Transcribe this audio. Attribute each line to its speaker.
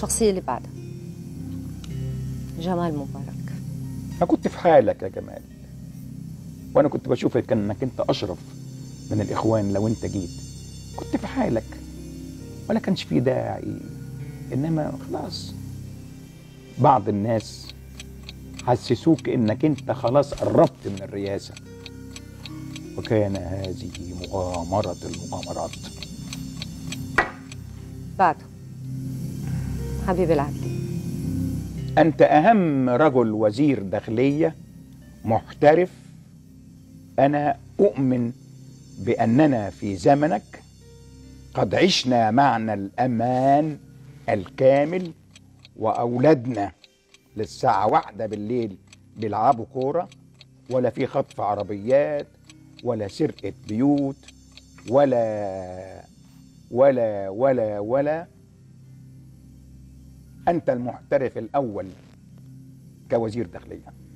Speaker 1: الشخصية اللي بعدها جمال مبارك.
Speaker 2: أنا كنت في حالك يا جمال، وأنا كنت بشوفك إنك أنت أشرف من الإخوان. لو أنت جيت كنت في حالك ولا كانش فيه داعي، إنما خلاص بعض الناس حسسوك إنك أنت خلاص قربت من الرئاسة، وكان هذه مغامرة المغامرات.
Speaker 1: بعده حبيب العدلي،
Speaker 2: أنت أهم رجل وزير داخلية محترف. أنا أؤمن بأننا في زمنك قد عشنا معنى الأمان الكامل، وأولادنا للساعة 1 بالليل بيلعبوا كورة، ولا في خطف عربيات ولا سرقة بيوت ولا ولا ولا ولا. أنت المحترف الأول كوزير داخلية.